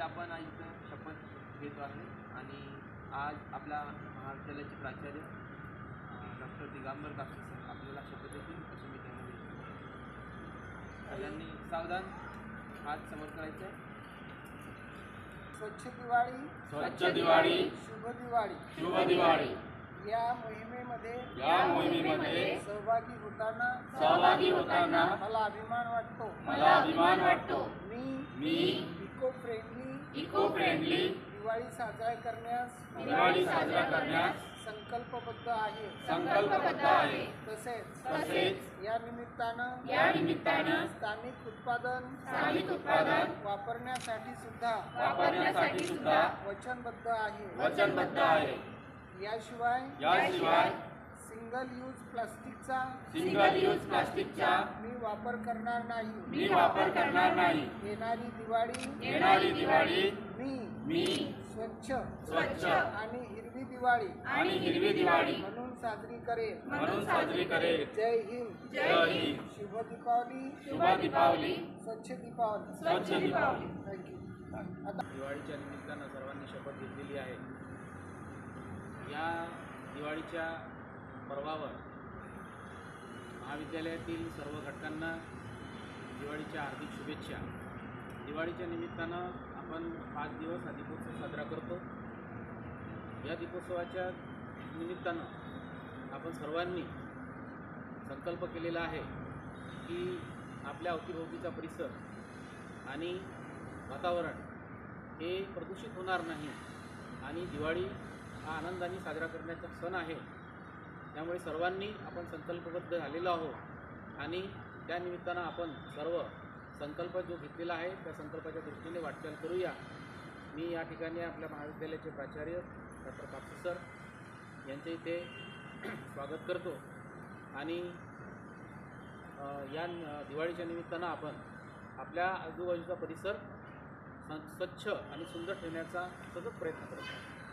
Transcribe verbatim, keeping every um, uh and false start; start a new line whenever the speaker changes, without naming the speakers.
आपण आज इथं शपथ घेतो आहे आणि आज आपल्या महाविद्यालयाचे प्राचार्य डॉक्टर दिगंबर कापसे सर आपल्याला शपथ देतील अशी मी त्यांना देतो। सगळ्यांनी सावधान, हात समोर करायचे।
स्वच्छ दिवाळी,
स्वच्छ दिवाळी,
शुभ दिवाळी,
शुभ दिवाळी।
या मोहिमेमध्ये
या मोहिमेमध्ये
सहभागी होताना
सहभागी होताना
मला अभिमान वाटतो
मला अभिमान वाटतो।
मी
मी
eco friendly
eco friendly
Diwali साजरा करण्यास
दिवाळी साजरा करण्यास
संकल्पबद्ध आहे
संकल्पबद्ध आहे।
तसेच
तसेच
या निमित्तानं
या निमित्तानं
स्थानिक उत्पादन
स्थानिक उत्पादन
वापरण्यासाठी सुद्धा
वापरण्यासाठी सुद्धा
वचनबद्ध आहे
वचनबद्ध आहे।
याशिवाय
याशिवाय
सिंगल यूज प्लास्टिकचा
सिंगल यूज प्लास्टिकचा
मी वापर करणार नाही
मी वापर करणार नाही।
येणारी दिवाळी
येणारी दिवाळी
मी
मी
स्वच्छ
स्वच्छ
आणि हिरवी दिवाळी
आणि हिरवी दिवाळी
म्हणून साजरी करेन
म्हणून साजरी करेल।
जय हिंद,
जय हिंद,
शुभ दीपावली,
शुभ दीपावली,
स्वच्छ दीपावली,
स्वच्छ दीपावली।
थँक्यू।
दिवाळीच्या निमित्तानं सर्वांनी शपथ घेतलेली आहे। या दिवाळीच्या पर्वावर महाविद्यालयातील सर्व घटकांना दिवाळीच्या हार्दिक शुभेच्छा। दिवाळीच्या निमित्तानं आपण पाच दिवस हा दीपोत्सव साजरा करतो। या दीपोत्सवाच्या निमित्तानं आपण सर्वांनी संकल्प केलेला आहे की आपल्या अवतीभोवतीचा परिसर आणि वातावरण हे प्रदूषित होणार नाही आणि दिवाळी हा आनंदाने साजरा करण्याचा सण आहे। त्यामुळे सर्वांनी आपण संकल्पबद्ध झालेलो आहोत आणि त्या निमित्तानं आपण सर्व संकल्प जो घेतलेला आहे त्या संकल्पाच्या दृष्टीने वाटचाल करूया। मी या ठिकाणी आपल्या महाविद्यालयाचे प्राचार्य डॉक्टर कापसे सर यांचे इथे स्वागत करतो आणि या दिवाळीच्या निमित्तानं आपण आपल्या आजूबाजूचा परिसर स्वच्छ आणि सुंदर ठेवण्याचा सतत प्रयत्न करतो।